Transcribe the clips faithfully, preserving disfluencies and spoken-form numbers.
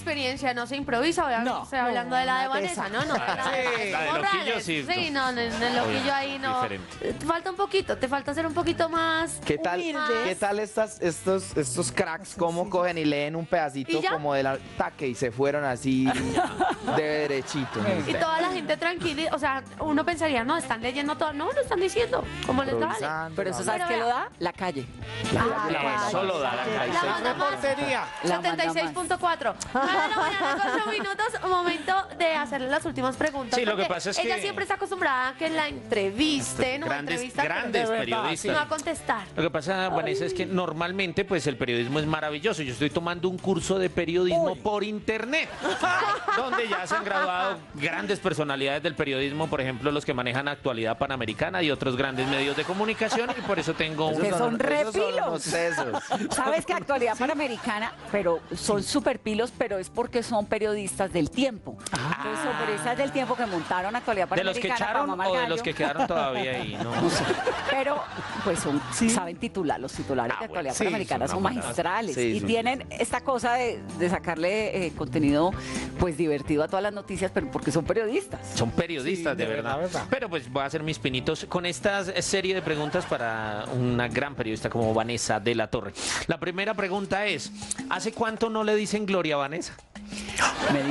experiencia no se improvisa, obviamente No, estoy hablando no, de la de nada de Vanessa, esa. ¿no? No, Ah, la sí, de la de Morales. loquillo sí, Sí, no. no, en el loquillo ahí no. Diferente. Te falta un poquito, te falta ser un poquito más ¿Qué tal, humilde. ¿qué tal estas, estos, estos cracks, cómo cogen y leen un pedacito ¿Y ya? como del ataque y se fueron así de derechito? Y toda la gente tranquila, o sea, uno pensaría, no, están leyendo todo. No, lo están diciendo, como les da. Improvisando, Pero eso, ¿sabes Pero qué lo vea. da? La calle. Ah, La- Solo da la calle. La banda más Reportería. La manda setenta y seis punto cuatro. nueve de la mañana con ocho minutos, momento de hacerle las últimas preguntas. Sí, lo que porque pasa es ella que- siempre está acostumbrada a que la entrevisten o Grandes, entrevistan, pero grandes de verdad, periodistas. no a contestar. Lo que pasa, Vanessa, es que normalmente pues el periodismo es maravilloso. Yo estoy tomando un curso de periodismo por internet, donde ya se han graduado grandes personalidades del periodismo, por ejemplo, los que manejan Actualidad Panamericana y otros grandes medios de comunicación, y por eso tengo un... Que son re esos son pilos. unos tesos. ¿Sabes que Actualidad Panamericana, pero son súper pilos, pero es porque son periodistas del tiempo? Entonces son periodistas del tiempo que montaron Actualidad ¿De los que Panamericana. echaron para mamar o de gallo. los que quedaron todavía ahí? No. No sé. Pero, pues son, saben titular, los titulares Ah, de Actualidad bueno, sí, Panamericana son son una magistrales. Sí, y sí. tienen esta cosa de, de sacarle eh, contenido, pues divertido a todas las noticias, pero porque son periodistas. Son periodistas, Sí, de de verdad. verdad, verdad. Pero pues voy a hacer mis pinitos con esta serie de preguntas para una gran periodista como Vanessa de la Torre. La primera pregunta es, ¿hace cuánto no le dicen Gloria a Vanessa? Me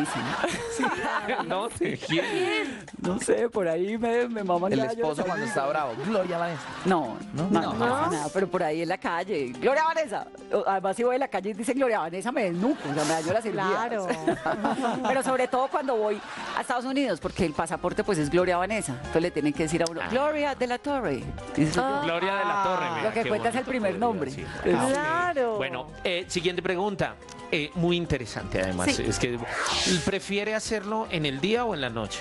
dicen. ¿No? ¿Quién? No sé, por ahí me, me maman El gallo. esposo cuando está bravo. Gloria Vanessa. No, no, no, no, No. pasa nada, pero por ahí en la calle. Gloria Vanessa. O- Además, si voy en la calle y dicen Gloria Vanessa, me desnuco, o sea, me daño la cirugía. Claro. Pero sobre todo cuando voy a Estados Unidos, porque el pasaporte pues es Gloria Vanessa. Entonces le tienen que decir a uno, Ah. Gloria de la Torre. Y eso yo- Gloria de la Torre. mira, Lo que qué cuenta es el bonito primer podría nombre. decir. Ah, ok. Claro. Bueno, eh, siguiente pregunta. Eh, muy interesante además. Sí. Es que prefiere hacerlo en el día o en la noche.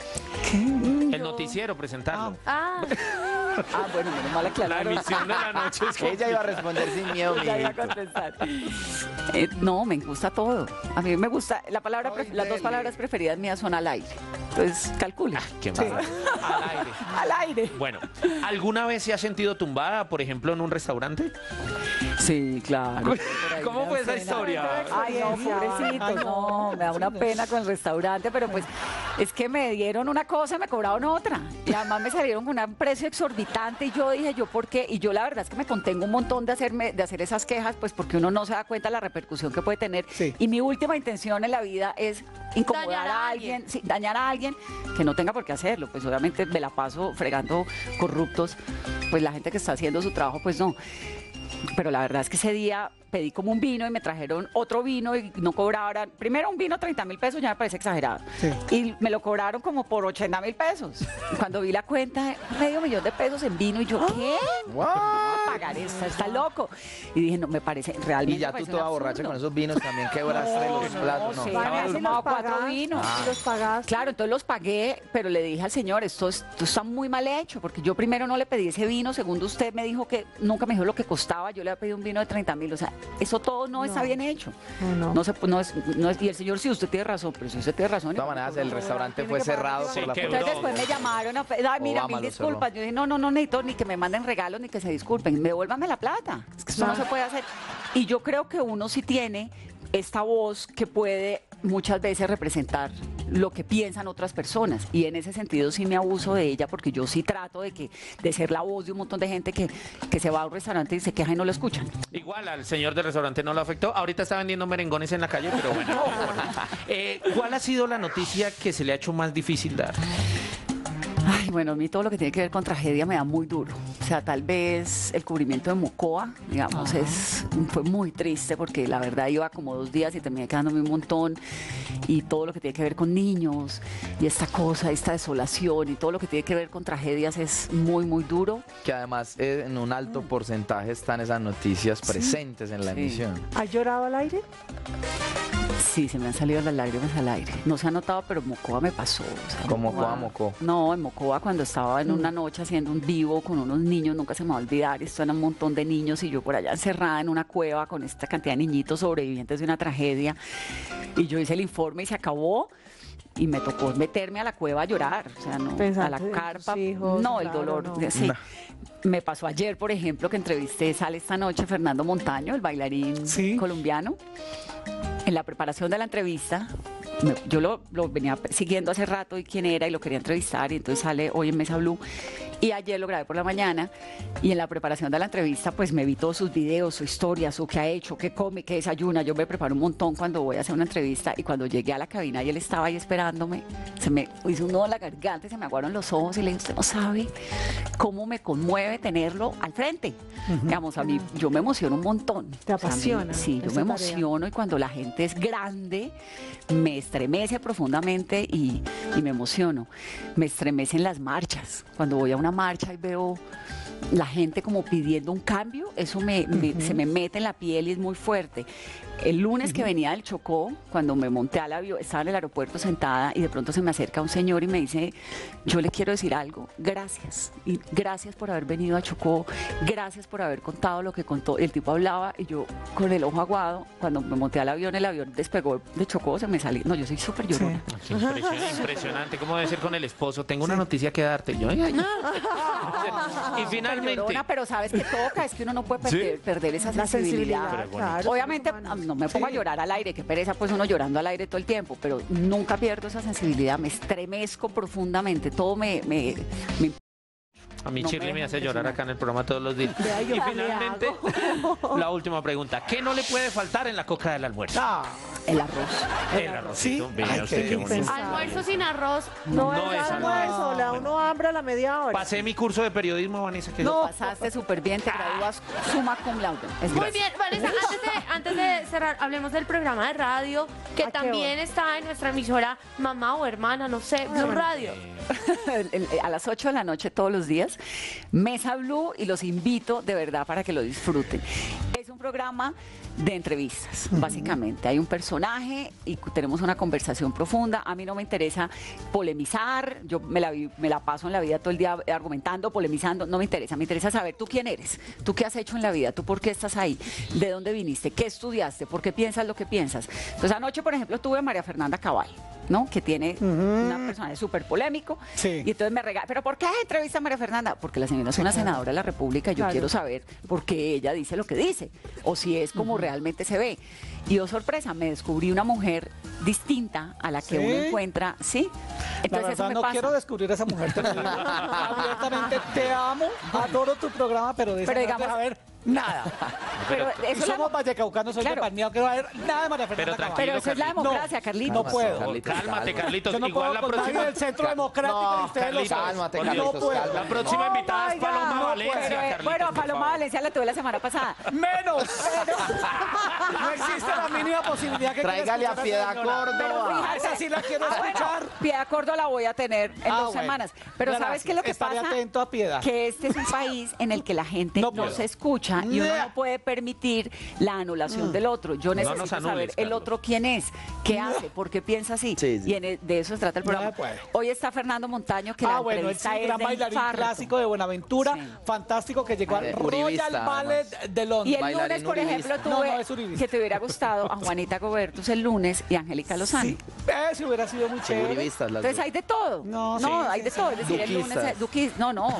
El noticiero, presentarlo. Ah, Ah, bueno, menos mal La aclararon. emisión de la noche es como- Ella iba a responder sin miedo, Ya iba a mijito. contestar. Eh, no, me gusta todo. A mí me gusta, la palabra, pref- las dos palabras preferidas mías son al aire. Entonces, calcule. Qué mal. Al aire. Al aire. Bueno, ¿alguna vez se ha sentido tumbada, por ejemplo, en un restaurante? Sí, claro. ¿Cómo fue esa historia? Ay, no, pobrecito, no, me da una pena con el restaurante, pero pues es que me dieron una cosa y me cobraron otra. Y además me salieron con un precio exorbitante y yo dije, ¿yo por qué? Y yo la verdad es que me contengo un montón de, hacerme, de hacer esas quejas, pues porque uno no se da cuenta de la repercusión que puede tener. Sí. Y mi última intención en la vida es incomodar Dañar a a alguien, sí, dañar a alguien que no tenga por qué hacerlo. Pues obviamente me la paso fregando corruptos, pues la gente que está haciendo su trabajo, pues no. Pero la verdad es que ese día pedí como un vino y me trajeron otro vino y no cobraban. Primero un vino treinta mil pesos ya me parece exagerado. Sí. Y me lo cobraron como por ochenta mil pesos. Cuando vi la cuenta, medio millón de pesos en vino y yo, ¿qué? ¿Cómo voy a pagar esto? Está loco. Y dije, no, me parece realmente. Y ya me tú parece toda un borracha absurdo. con esos vinos también quebraste los platos. No, sí, estaba había duro. tomado cuatro vinos. Ah. los pagaste. Claro, entonces los pagué, pero le dije al señor, esto, es- esto está muy mal hecho, porque yo primero no le pedí ese vino, segundo usted me dijo que nunca me dijo lo que costaba, yo le había pedido un vino de treinta mil, o sea, eso todo no, está bien hecho. no. No, se, no, es, no es- y el señor, sí, usted tiene razón, pero si usted tiene razón. De todas maneras, el restaurante fue cerrado Sí, por la quebró. Entonces policía. después me llamaron, a, pe- ay, mira, Obama mil lo disculpas. cerró. Yo dije, no, no, no necesito ni que me manden regalos ni que se disculpen, devuélvame la plata. Es que eso no se puede hacer. Y yo creo que uno sí tiene esta voz que puede muchas veces representar lo que piensan otras personas, y en ese sentido sí me abuso de ella, porque yo sí trato de que de ser la voz de un montón de gente que, que se va a un restaurante y se queja y no lo escuchan. Igual al señor del restaurante no lo afectó. Ahorita está vendiendo merengones en la calle, pero bueno. Eh, ¿Cuál ha sido la noticia que se le ha hecho más difícil dar? Ay, bueno, a mí todo lo que tiene que ver con tragedia me da muy duro. O sea, tal vez el cubrimiento de Mocoa, digamos, es, fue muy triste porque la verdad iba como dos días y terminé quedándome un montón. Y todo lo que tiene que ver con niños y esta cosa, esta desolación y todo lo que tiene que ver con tragedias es muy, muy duro. Que además eh, en un alto porcentaje están esas noticias presentes en la Sí. emisión. ¿Has llorado al aire? Sí, se me han salido las lágrimas al aire. No se ha notado, pero Mocoa me pasó. o sea, ¿Cómo Mocoa- Mocoa, Mocó? No, en Mocoa cuando estaba en Mm. una noche haciendo un vivo con unos niños, nunca se me va a olvidar, esto era un montón de niños y yo por allá encerrada en una cueva con esta cantidad de niñitos sobrevivientes de una tragedia. Y yo hice el informe y se acabó. Y me tocó meterme a la cueva a llorar, o sea, no, a Pensaste la en tus carpa. hijos, no, el claro, dolor. no. Sí. No. Me pasó ayer, por ejemplo, que entrevisté, sale esta noche Fernando Montaño, el bailarín Sí. colombiano. en la preparación de la entrevista, me- yo lo, lo venía siguiendo hace rato y quién era y lo quería entrevistar y entonces sale hoy en Mesa Blue y ayer lo grabé por la mañana y en la preparación de la entrevista pues me vi todos sus videos, su historia, su qué ha hecho, qué come, qué desayuna. Yo me preparo un montón cuando voy a hacer una entrevista y cuando llegué a la cabina y él estaba ahí esperándome, se me hizo un nudo en la garganta, y se me aguaron los ojos y le dije, usted no sabe cómo me conmueve tenerlo al frente. Digamos, a mí yo me emociono un montón. Te O sea, a mí- apasiona sí, yo esa me tarea. emociono y cuando la gente es grande me estremece profundamente y, y me emociono. Me estremecen las marchas. Cuando voy a una marcha y veo la gente como pidiendo un cambio, eso me, me- se me mete en la piel y es muy fuerte. El lunes que venía del Chocó, cuando me monté al avión, estaba en el aeropuerto sentada y de pronto se me acerca un señor y me dice, yo le quiero decir algo, gracias. Y gracias por haber venido a Chocó, gracias por haber contado lo que contó. Y el tipo hablaba y yo con el ojo aguado, cuando me monté al avión, el avión despegó de Chocó, se me salió. No, yo soy súper llorona. Qué impresionante, impresionante. ¿Cómo debe ser con el esposo? Tengo una noticia que darte. Yo, ay, ay. Y finalmente, Llorona, pero sabes que toca, es que uno no puede perder, perder esa La sensibilidad. sensibilidad, Pero claro. Obviamente somos ah, humanos. no me pongo a Sí. llorar al aire, qué pereza pues uno llorando al aire todo el tiempo, pero nunca pierdo esa sensibilidad, me estremezco profundamente, todo me, me, me- a mí no me Shirley me deja hace llorar impresionar. acá en el programa todos los días. Vea, yo Y qué le finalmente, la última pregunta. ¿Qué no le puede faltar en la coca del almuerzo? Ah, el arroz. El arrocito. ¿Sí? Vea Ay, usted qué qué bonito. delicia. Almuerzo sin arroz. No, No es es almuerzo, le da uno hambre a la media hora. Pasé mi curso de periodismo, Vanessa. Que Lo pasaste súper bien, te gradúas summa cum laude. Es Muy gracias. bien, Vanessa, antes de, antes de cerrar, hablemos del programa de radio, que ¿A qué también hora? está en nuestra emisora mamá o hermana, no sé, Blue Radio. El- el- a las ocho de la noche todos los días, Mesa Blue, y los invito de verdad para que lo disfruten. Es un programa de entrevistas, básicamente. Hay un personaje y cu- tenemos una conversación profunda. A mí no me interesa polemizar, yo me la, vi- me la paso en la vida todo el día argumentando, polemizando, no me interesa. Me interesa saber tú quién eres, tú qué has hecho en la vida, tú por qué estás ahí, de dónde viniste, qué estudiaste, por qué piensas lo que piensas. Entonces anoche, por ejemplo, tuve a María Fernanda Cabal, ¿no? Que tiene una personaje súper polémico. Sí. Y entonces me regala, ¿pero por qué entrevista a María Fernanda? Porque la señora es una senadora de la República y yo Claro. quiero saber por qué ella dice lo que dice, o si es como realmente se ve. Y oh sorpresa, me descubrí una mujer distinta a la que ¿Sí? uno encuentra, ¿sí? la Entonces eso verdad me no pasa. quiero descubrir a esa mujer. Te lo digo. Abiertamente te amo, adoro tu programa, pero de esa Pero no digamos- quiero saber nada. Pero eso es la- Somos vallecaucanos, soy Claro. de Palmira, no quiero saber nada de María Pero Fernanda tranquilo, Cabal. Pero eso es la Carlitos. democracia, No, Carlitos. no puedo. Carlitos, Cálmate, calma. Carlitos. Yo no Igual puedo la con nadie próxima. del centro democrático No, y ustedes lo saben. cálmate, No Carlitos, puedo. cálmate. La próxima Oh invitada es my Paloma God. Valencia, Pero, eh, Carlitos, bueno, a por Paloma favor. Valencia la tuve la semana pasada. Menos. No existe la mínima posibilidad que Tráigale a quiera Piedad escuchar esa señora. Córdoba. Esa sí la quiero escuchar. Piedad Córdoba la voy a tener en Ah, dos bueno. semanas. Pero Gracias. ¿sabes qué es lo que Estaré pasa? atento a Piedad. Que este es un país en el que la gente No no, puedo. se escucha y uno Nah. no puede permitir la anulación del otro. Yo necesito nos saber anules, el Carlos. otro quién es, qué hace, por qué piensa así. Sí, sí. Y en e- de eso se trata el No programa. se puede. Hoy está Fernando Montaño, que Ah, la bueno, el entrevista es gran de bailarín infarto. clásico de Buenaventura, Sí. fantástico, que llegó al Ay, Royal uribista, Ballet de Y Londres. el lunes, Bailarín por ejemplo, uribista. tuve No, no, es uribista. que te hubiera gustado a Juanita Gobertus el lunes y a Angélica Lozano. Sí, ese hubiera sido muy chévere. Uribistas las Entonces dos. hay de todo. No, No, sí, hay sí, de sí. todo. Es decir, el lunes. Duquistas. eh, Duquis, no, no.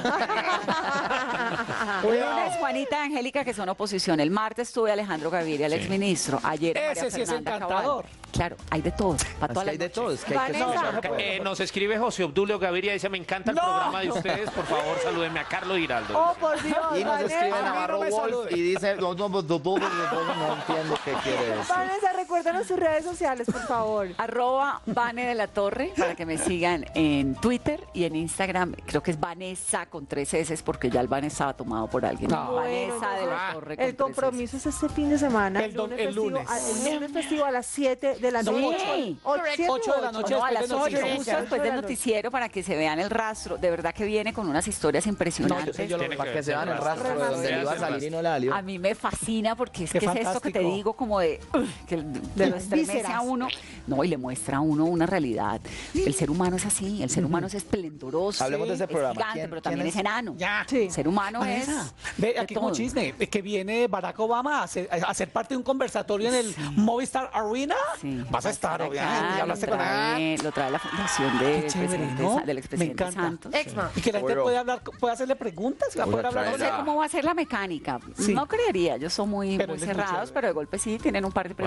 El lunes Juanita y Angélica, que son oposición. El martes tuve a Alejandro Gaviria, el exministro. Ayer a Ese María sí es Fernanda encantador. Cabal. Claro, hay de todo. Para Es todas que hay las de noches. todo, es que hay que Vanessa. escuchar. No, no puedo. Eh, nos escribe José Obdulio Gaviria, dice, me encanta el No. programa de ustedes, por favor salúdenme a Carlos Giraldo. Oh, por Dios. Y nos Vanessa. escribe a mí no Navarro me Wolf salude. y dice, no, no, no, no, no, no, no entiendo qué quiere decir. Vanessa, recuérdanos sus redes sociales, por favor. Arroba Vane de la Torre, para que me sigan en Twitter y en Instagram. Creo que es Vanessa con tres S, porque ya el Vane estaba tomado por alguien. No. Vanessa de la Ah, Torre con El tres compromiso es este fin de semana. El don- el festivo, lunes. a- el lunes festivo a las siete de la Sí. noche. O- siete Ocho de la u noche. No, a las después de ocho, noticias. justo después del noticiero, para que se vean el rastro. De verdad que viene con unas historias No, impresionantes. yo sé, yo lo Tiene Para que se vean el rastro de donde Vean le iba a el salir y no le salió. A mí me fascina porque es Qué que es esto que te fantástico. digo, como de ugh, que de lo las estremece vísceras. a uno. No, y le muestra a uno una realidad. El ser humano es así, el ser humano es esplendoroso. Hablemos de ese es programa. gigante, ¿Quién- pero quién también es? es enano. Ya. Sí. El ser humano Vanessa, es. ve de aquí como todo. chisme, eh, que viene Barack Obama a ser, a ser parte de un conversatorio en el Movistar Arena. Sí, Vas a estar, acá, obviamente, ya hablaste lo con él. trae, lo trae la fundación del Qué chévere, presidente ¿no? Sa- del Me expresidente encanta. Santos. Exma. Y que la gente Bueno. puede hablar, puede hacerle preguntas, va a Voy a poder hablar No con sé él. cómo va a ser la mecánica. Sí. No creería, ellos son muy, Pero muy él es muy cerrados, chévere. pero de golpe sí tienen un par de preguntas y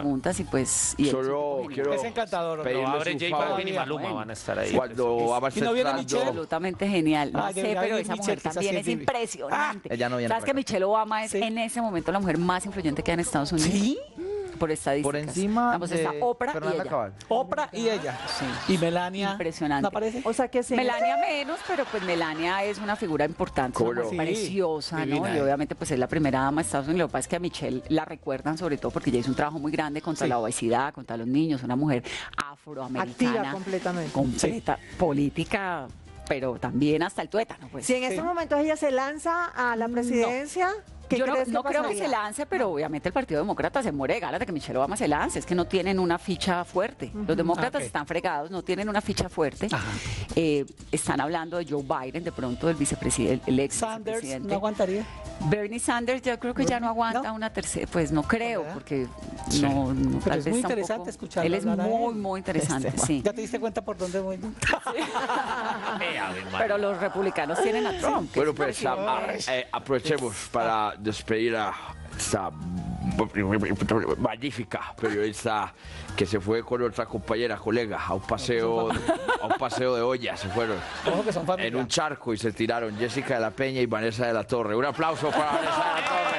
y pues... Y él Solo es un tipo genial. quiero Es encantador. ¿no? pedirle Lo abre un J favor. Balvin y Todavía, Maluma bueno. van a estar ahí. Cuando va ¿Y no viene acercando- Michelle? Absolutamente genial. No Ay, sé, debería pero venir esa Michelle, mujer que esa también sí es es divina. impresionante. Ella no viene ¿Sabes para que acá. Michelle Obama es Sí. en ese momento la mujer más influyente que hay en Estados Unidos? ¿Sí? Por estadísticas. Por encima Vamos, de está Oprah y Fernanda ella. Cabal. Oprah y ella. Y Melania. Impresionante. ¿No aparece? O sea que sí. Melania menos, pero pues Melania es una figura importante, ¿Cómo una no? mujer Sí, preciosa, ¿no? divina, Y eh. obviamente pues es la primera dama de Estados Unidos. Lo que pasa es que a Michelle la recuerdan sobre todo porque ella hizo un trabajo muy grande contra Sí. la obesidad, contra los niños, una mujer afroamericana. Activa completamente. Completa, política, pero también hasta el tuétano, pues. Si en estos momentos ella se lanza a la presidencia, ¿qué Yo no, crees que no creo que pasaría? se lance, pero obviamente el Partido Demócrata se muere de ganas de que Michelle Obama se lance. Es que no tienen una ficha fuerte. Los demócratas Ok. están fregados, no tienen una ficha fuerte. Eh, están hablando de Joe Biden, de pronto del vicepresidente, el ex Sanders vicepresidente. no aguantaría. Bernie Sanders, yo creo que ya no aguanta ¿No? una tercera, pues no creo, ¿Verdad? porque no, no, Pero tal es vez muy está un interesante poco- escucharlo Él es hablar a muy, él. muy interesante, Este sí. ¿Ya te diste cuenta por dónde voy? Eh, Ave María. Pero los republicanos tienen a Trump. que Bueno, es pues parecido. a- eh, aprovechemos para despedir a esta magnífica periodista que se fue con otra compañera, colega, a un paseo, a un paseo de olla, se fueron Ojo que son familia. en un charco y se tiraron Jessica de la Peña y Vanessa de la Torre. Un aplauso para Vanessa de la Torre.